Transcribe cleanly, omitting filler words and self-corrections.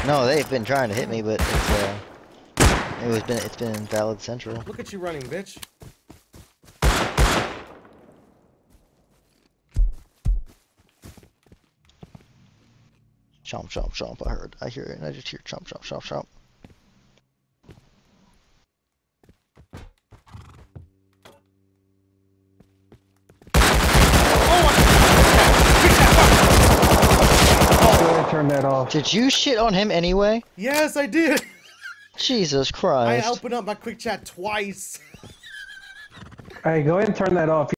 No, they've been trying to hit me, but it's been invalid central. Look at you running, bitch. Chomp, chomp, chomp. I hear it, and I just hear chomp, chomp, chomp, chomp. Turn that off. Did you shit on him anyway? Yes, I did. Jesus I Christ. opened up my quick chat twice. Hey, go ahead and turn that off.